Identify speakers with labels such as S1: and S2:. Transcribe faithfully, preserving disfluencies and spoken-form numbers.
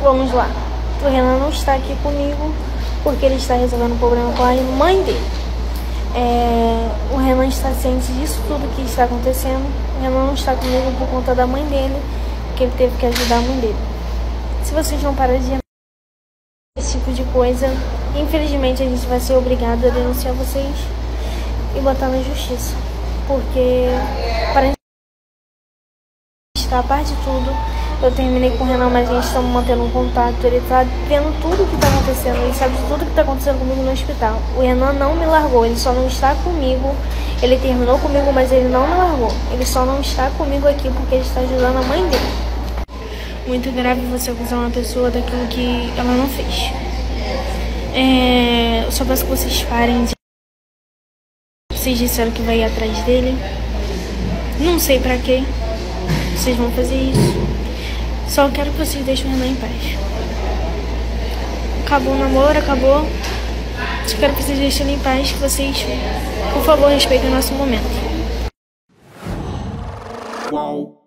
S1: Vamos lá. O Renan não está aqui comigo porque ele está resolvendo um problema com a mãe dele. É, o Renan está ciente disso tudo que está acontecendo. O Renan não está comigo por conta da mãe dele, que ele teve que ajudar a mãe dele. Se vocês não pararem de esse tipo de coisa, infelizmente a gente vai ser obrigado a denunciar vocês e botar na justiça. Porque, para a parte de tudo, eu terminei com o Renan, mas a gente está mantendo um contato. Ele está vendo tudo o que está acontecendo, ele sabe de tudo que está acontecendo comigo no hospital. O Renan não me largou, ele só não está comigo. Ele terminou comigo, mas ele não me largou. Ele só não está comigo aqui porque ele está ajudando a mãe dele. Muito grave você acusar uma pessoa daquilo que ela não fez. É, eu só peço que vocês parem de... Vocês disseram que vai ir atrás dele. Não sei pra quê vocês vão fazer isso. Só quero que vocês deixem o Renan em paz. Acabou o namoro, acabou. Só quero que vocês deixem ele em paz, que vocês, por favor, respeitem o nosso momento.
S2: Uau.